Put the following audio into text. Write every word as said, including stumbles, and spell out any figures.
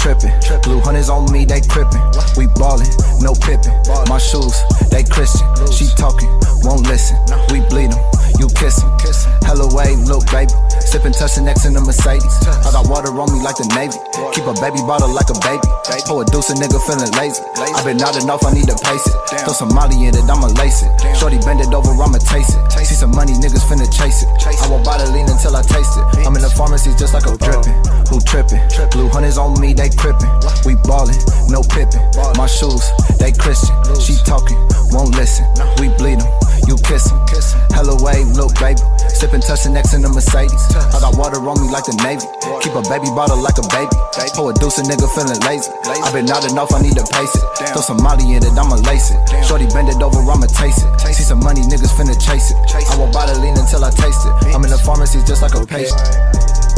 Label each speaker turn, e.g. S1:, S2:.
S1: trippin'. Blue hunters on me, they crippin'. We ballin', no pippin'. My shoes, they Christian. She talkin', won't listen. We bleed 'em, you kiss 'em. Hella wave, look baby. Sippin', touchin' next in the Mercedes. I got water on me like the Navy. Keep a baby bottle like a baby. Pour a deuce, a nigga feelin' lazy. I been out enough, I need to pace it. Throw some molly in it, I'ma lace it. Shorty bend it over, I'ma taste it. See some money, niggas finna chase it. I won't buy the lean until I taste it. I'm in the pharmacy just like a drippin'. Who trippin'? Blue hunters on me, they crippin'. We ballin', no pippin'. My shoes, they Christian. She talkin', won't listen. We bleed 'em, you kiss 'em. Hella wave, look baby. Sippin', touchin' next in the Mercedes. I got water on me like the Navy. Keep a baby bottle like a baby. Pour a deuce, a nigga feelin' lazy. I been out enough, I need to pace it. Throw some molly in it, I'ma lace it. Shorty bend it over, I'ma taste it. See some money, niggas finna chase it. I won't buy the lean until I taste it. I'm in the pharmacy just like a patient.